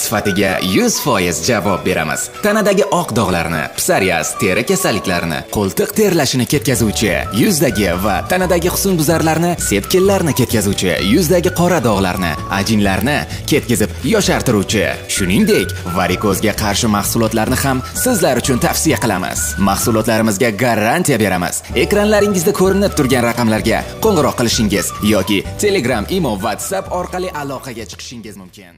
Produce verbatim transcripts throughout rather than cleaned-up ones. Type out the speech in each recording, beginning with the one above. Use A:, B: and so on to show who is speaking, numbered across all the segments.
A: sifatiga yuz foiz javob beramiz. Tanadagi oq dog'larni, psoriaz, teri kasalliklarini, qo'ltiq terlashini ketkazuvchi, yuzdagi va tanadagi husnbuzarlarni, sepkillarni ketkazuvchi, yuzdagi qora dog'larni, ajinlarni ketkazib yoshartiruvchi, shuningdek, varikozga qarshi mahsulotlarni ham sizlar uchun tavsiya qilamiz. Mahsulotlarimizga garantiya beramiz. Ekranlaringizda ko'rinib turgan raqamlarga qo'ng'iroq qilishingiz yoki Telegram, Imo, WhatsApp orqali aloqaga chiqishingiz mumkin.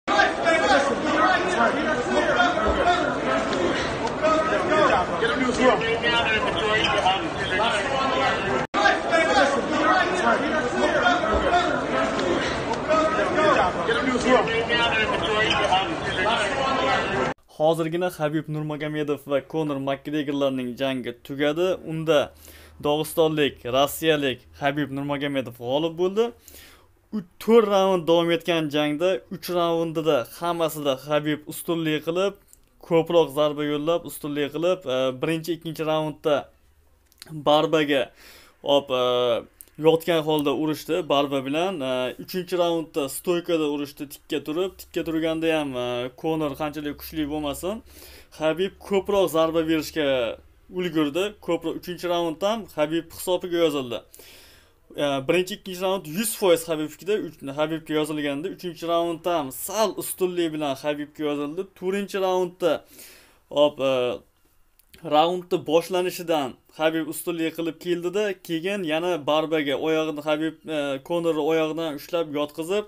B: Hozirgina Habib Nurmagomedov va Conor Makgregorlarning jangi tugadi. Unda Dog'istonlik, Rossiyalik Habib Nurmagomedov g'olib bo'ldi. to'rt raund davom etgan jangda uch raundida hammasida Habib ustunlik qilib, ko'proq zarba yo'llab, ustunlik qilib, birinchi, ikkinchi raundda barbaga op yotgan holda urishdi barba bilan. uchinchi raundda stoykada urishdi, tikka turib, tikka turganda ham Conor qanchalik kuchli bo'lmasin, Habib ko'proq zarba berishga ulgurdi. Ko'proq uchinchi raundda ham Habib hisobiga yozildi. Birinchi, ikkinchi raund yuz foiz Habibga, Habibga yozilganda, uchinchi raundda ham sal ustunlik bilan Habibga yozildi. to'rtinchi raundda hop raundni boshlanishidan Habib ustunlik qilib keldida, keyin yana barbaga oyog'ini Habib Conor oyog'idan ushlab yotqizib,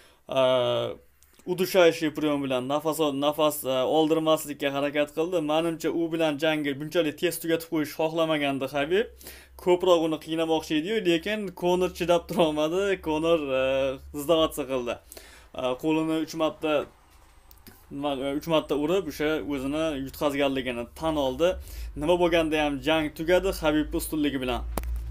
B: udushayishi priyon bilan nafas nafas oldirmaslikka harakat qildi. Menimcha u bilan jangni bunchalik tez tugatib qo'yish xohlamagandi Habib. Ko'proq uni qiynamoqchi edi, lekin Conor chidab tura olmadi. Conor zdavatsa qildi. Qo'lini uch marta uch marta urib, o'sha o'zini yutqazganligini tan oldi. Nima bo'lganda ham jang tugadi Habib ustunligi bilan.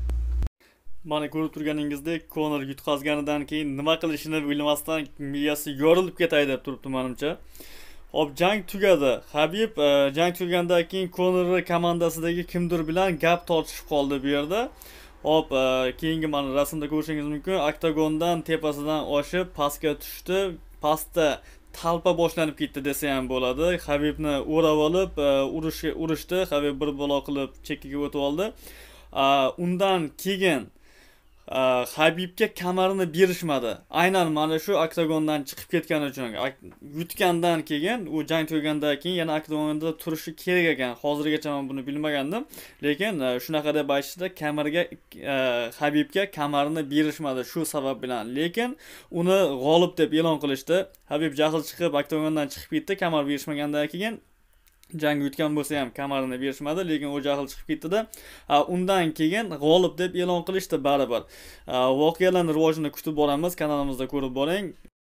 B: Mana ko'rib turganingizdek, Conor yutqazganidan keyin nima qilishini bilmasdan miyasi yorilib ketay deb turibdi menimcha. Hop, jang tugadi. Habib jang tugagandan keyin Conor komandasidagi kimdir bilan gap tortishib qoldi bu yerda. Hop, keyingi mana rasmda ko'rishingiz mumkin. Oktagondan tepasidan oshib pastga tushdi. Pastda talpa boshlanib ketdi desa ham bo'ladi. Habibni o'rab olib, urishga urishdi. Habib bir balo qilib chekkaga o'tib oldi. Undan keyin Habibga kamarini berishmadi. Aynan mana shu oktagondan chiqib ketgani uchun yutgandan keyin, u jang tugagandan keyin yana oktagonda turishi kerak ekan. Hozirgacha men buni bilmagandim. Lekin shunaqa deb aytishdi, kamariga Habibga kamarini berishmadi shu sabab bilan. Lekin uni g'olib deb e'lon qilishdi. Habib jahl chiqib oktagondan chiqib ketdi, kamar berishmagandan keyin jang yutgan bo'lsa ham kamarini berishmadi, lekin u jahl chiqib ketdi-da. Undan keyin g'olib deb e'lon qilishdi baribir. Voqealarning rivojini kutib boramiz, kanalimizda ko'rib boring.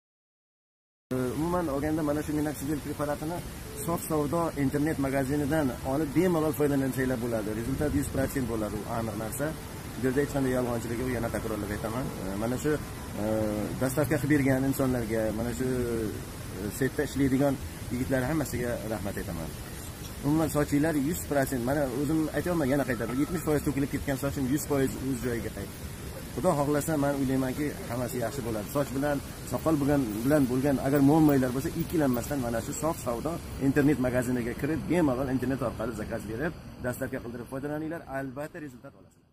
C: Umuman olganda mana shu minoxidil preparatini sof savdo internet magazinidan olib bemalol foydalansanglar bo'ladi. Rezultat yuz foiz bo'ladi, u aniq narsa. Bu yerda hech qanday yolg'onchilik yo'q, yana takrorlab aytaman. Mana shu dastavka qilib bergan insonlarga, mana shu setda ishlaydigan yigitlar hammasiga rahmat aytaman. Umuman sochinglar yuz foiz, mana o'zim aytayapman, yana qaytaman, yetmish foiz to'kilib ketgan sochim yuz foiz o'z joyiga qaytdi. Xudo xohlasa men o'ylaymanki, hammasi yaxshi bo'ladi. Soch bilan, soqol bilan bilan bo'lgan agar muammolar bo'lsa, ikkilanmasdan mana shu sof savdo internet magaziniga kirib, bemalol internet orqali zakaz berib, dastavka qildirib foydalaninglar, albatta rezultat olasiz.